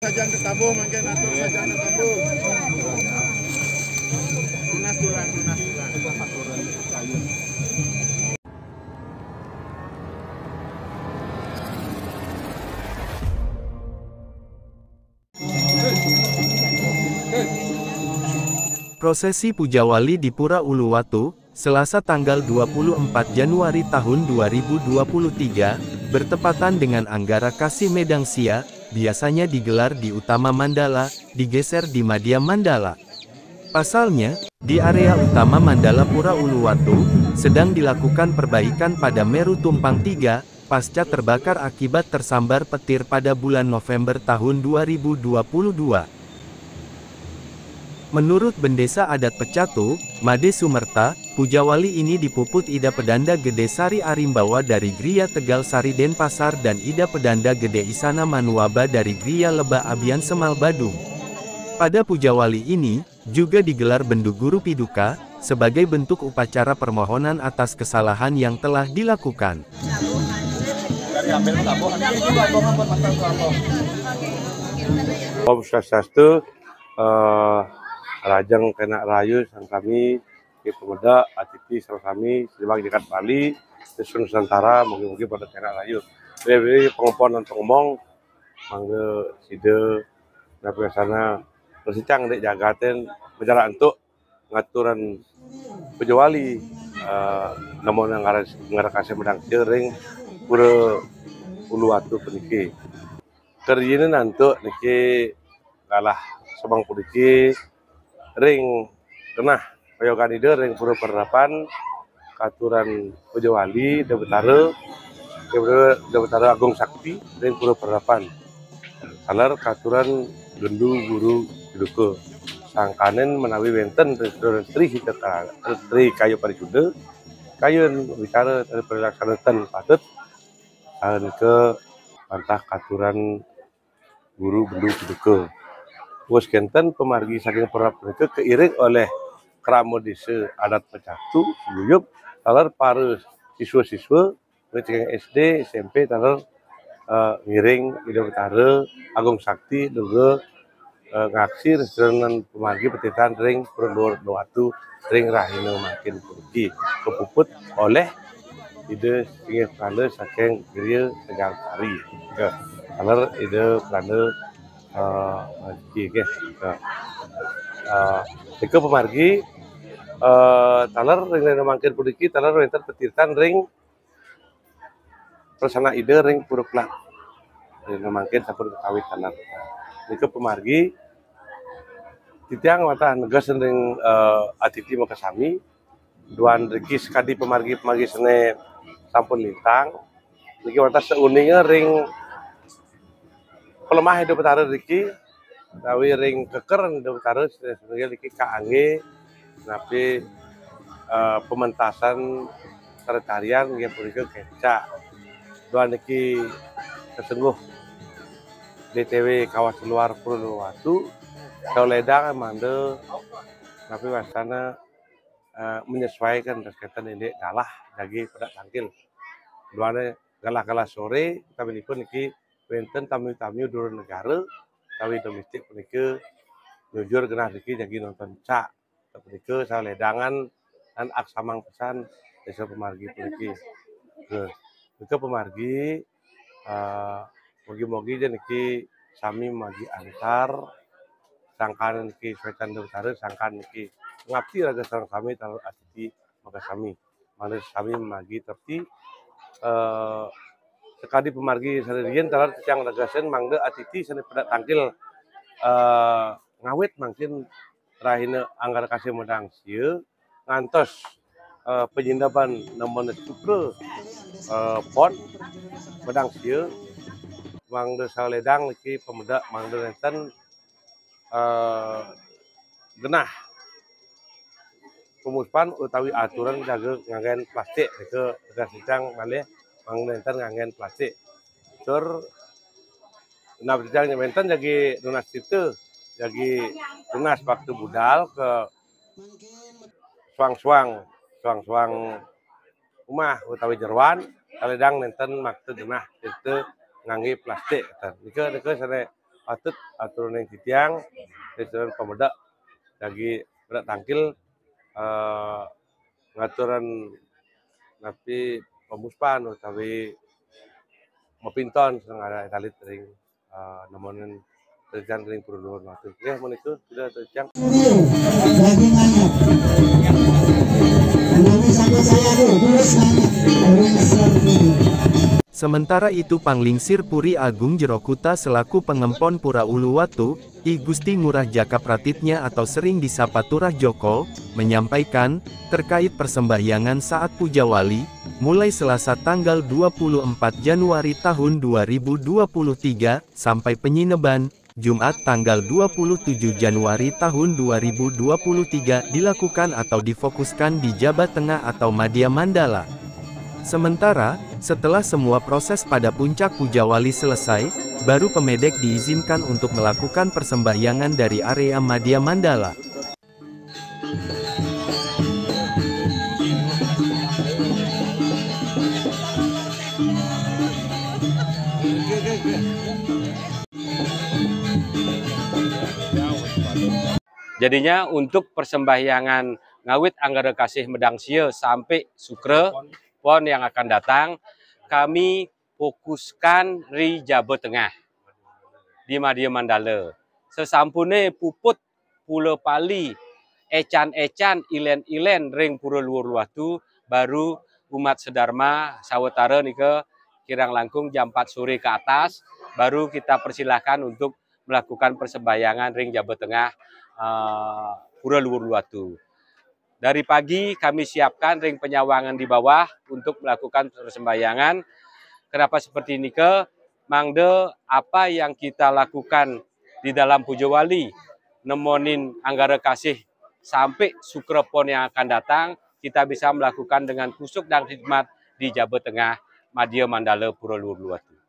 Sajang ketabuh mangke atur sajang ketabuh. Lunas tulang. Prosesi Puja Wali di Pura Uluwatu, Selasa tanggal 24 Januari tahun 2023, bertepatan dengan Anggara Kasih Medang Sia, biasanya digelar di Utama Mandala, digeser di Madya Mandala. Pasalnya, di area utama Mandala Pura Uluwatu, sedang dilakukan perbaikan pada Meru Tumpang 3, pasca terbakar akibat tersambar petir pada bulan November tahun 2022. Menurut Bendesa Adat Pecatu, Made Sumerta, Puja Wali ini dipuput Ida Pedanda Gede Sari Arimbawa dari Gria Tegal Sari Denpasar dan Ida Pedanda Gede Isana Manuaba dari Gria Lebah Abian Semal Badung. Pada Puja Wali ini, juga digelar Bendu Guru Piduka, sebagai bentuk upacara permohonan atas kesalahan yang telah dilakukan. Om Swastiastu, Rajang Kena Rayu sang kami di pemuda atiti sang kami sebag dekat Bali Nusa Nusantara mungkin pada Kena Rayu. Jadi pengompon dan pengomong mangga side dari sana persicang dek jagaten bicara untuk ngaturan Puja Wali namun yang ngarah kasih medang jering pura Uluwatu peniki kerjanya nanti niki kalah sebang peniki ring kena payogan ide ring pura penerapan katuran Puja Wali Debetara Agung Sakti ring pura penerapan kalar katuran Gendu Guru Piduka sangkanen menawi wenten tri hita tri kayu parisuda kayu bicara dari pelaksanaan patut ke pantah katuran Guru Gendu Piduka. Bos kenten pemargi saking perap mereka keiring oleh Kramo Desa Adat Pecatu Guyup talar para siswa-siswa yang SD SMP talar ngiring Ida Betara Agung Sakti juga ngaksi restoran pemargi petitan ring Pura Uluwatu ring Rahina makin pergi kepuput oleh ide singgih pelanda saking Gria Tegal Sari talar ide pelanda Ika pemargi talar ring mangkin pudiki talar wenten petitan ring persana ide ring pura plak ring mangkin sampun kawit talar Ika pemargi titiang mata negas ring atiti makasami duan riki sekadi pemargi sene sampun lintang niki mata seuninga ring pelemah hidup betara riki tawi ring keker hidup betara sebenarnya riki kaangge napi pementasan tarian yang purika keca doa niki kesengguh DTW kawasan luar Pura Uluwatu Ledang mande napi wasana menyesuaikan berkaitan ini kalah lagi pada tangkil doane galah sore tapi pun niki wenten tamu-tamu dari negara tawi domestik puniki jujur genah niki jadi nonton cak puniki saledangan dan aksamang pesan desa pemargi puniki ke pemargi mogi-mogi je niki sami magi antar sangkan niki Swetan Utara sangkan niki ngabdi raga sareng kami talu atiti maka kami mana sami magi tapi sekali pemargi sadarian talar tiyang ragasen mangde atiti sane pada tangkil ngawit mungkin rahina Anggara Kasih Medang Sia ngantos penyindapan namanya Supra pon Medang Sia mangde saledang niki pemuda mangde nenten genah pemuspan utawi aturan jaga ngangen plastik ke tegas cicang malih mangenten ngangen plastik tur nah cicang nyamenten jadi lunas itu jadi lunas waktu budal ke suang-suang rumah utawi jeruan kaledang nenten maktu genah itu ngangge plastik nika sare patut aturan yang kitiang aturan pemedak lagi bedak tangkil ngaturan napi pemuspan utawi mapinton sang ada talit ring namun terjang ring purulur waktu ya mun itu sudah terjang Sementara itu Panglingsir Puri Agung Jerokuta selaku pengempon Pura Uluwatu, I Gusti Ngurah Jaka Pratitnya atau sering disapa Turah Joko, menyampaikan, terkait persembahyangan saat Puja Wali, mulai Selasa tanggal 24 Januari tahun 2023, sampai Penyineban, Jumat tanggal 27 Januari tahun 2023 dilakukan atau difokuskan di Jabat Tengah atau Madya Mandala. Sementara, setelah semua proses pada puncak Puja Wali selesai, baru pemedek diizinkan untuk melakukan persembahyangan dari area Madya Mandala. Jadinya untuk persembahyangan ngawit Anggara Kasih Medang Sia sampai Sukre pon yang akan datang, kami fokuskan di Jawa Tengah, di Madya Mandala. Sesampune puput Pulau Pali, ecan-ecan, ilen-ilen ring Pura Luhur Luwatu, baru umat sedharma sawetara nika kirang langkung jam 4 sore ke atas, baru kita persilahkan untuk melakukan persembahyangan ring Jawa Tengah Pura Luhur Luwatu. Dari pagi kami siapkan ring penyawangan di bawah untuk melakukan persembahyangan. Kenapa seperti ini ke? Mangde apa yang kita lakukan di dalam Puja Wali, nemonin Anggara Kasih sampai Sukrepon yang akan datang, kita bisa melakukan dengan kusuk dan khidmat di Jawa Tengah Madya Mandala Pura Luhur Luwatu.